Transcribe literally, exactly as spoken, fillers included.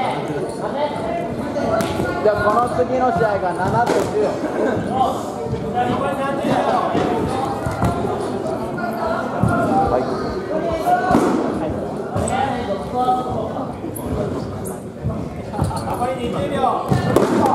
じゃあこの次の試合がななとじゅう。はい。残りにじゅうびょう。